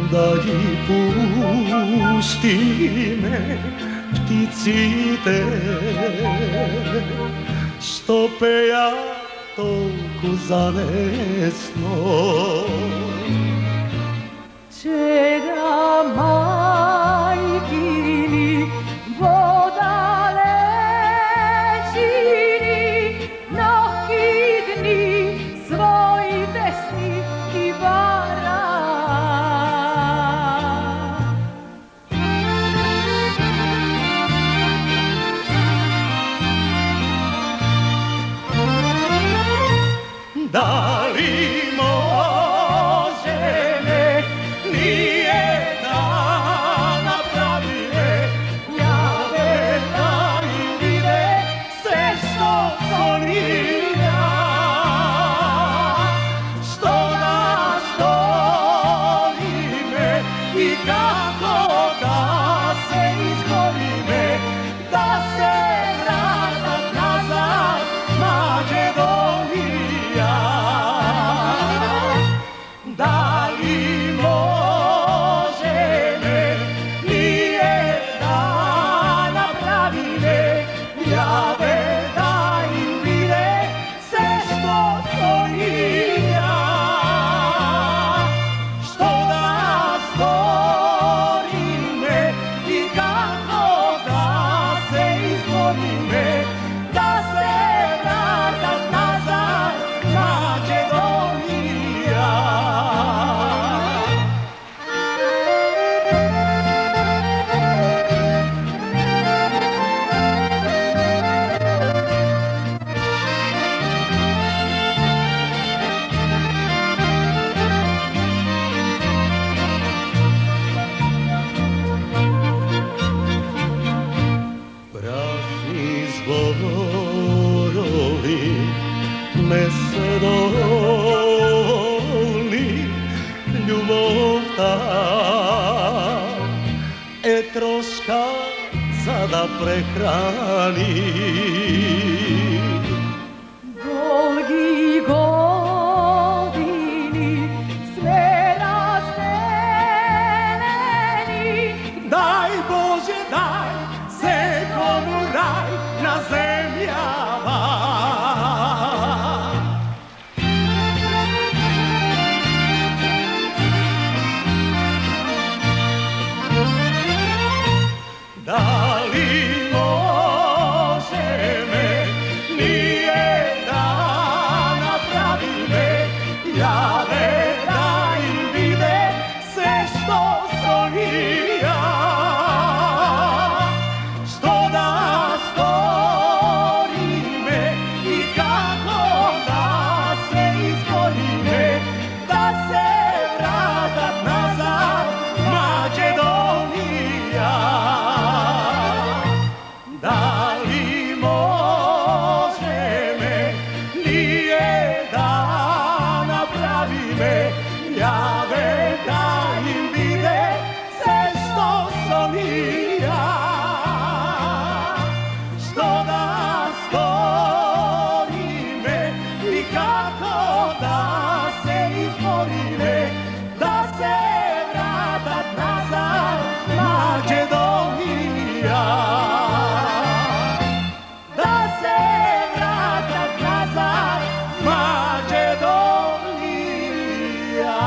da ih pusti me pticite, što peja toliko zanesno. Čega majkini voda lečini, mnogi dni svoj desni i vara. Da li može me nijedna napravi me, jave da im vide sve što sonira, što da stori me i kako da se izbori me, da se vratat nazad Makedonija. Da li može me nijedna napravi me, jave da im vide sve što sonira, što da stvori me i kako da se izbori me, da se vratat nazad Makedonija. Prazni zborovi mesedolni, ljubov ta troška da prehrani. Dolgi godini sve razdeleni, Daj Bože, daj se komu raj na zemljama. Da li može me nijedna napravi me, jave da im vide sve što sonira, što da stvori me i kako da se izbori me, da se vratat nazad Makedonija. Da li može me nijedna napravi me, jave da im vide sve što sonira, što da stvori me i kako da se izbori me, da se vratat nazad Makedonija. Da se vratat nazad Makedonija.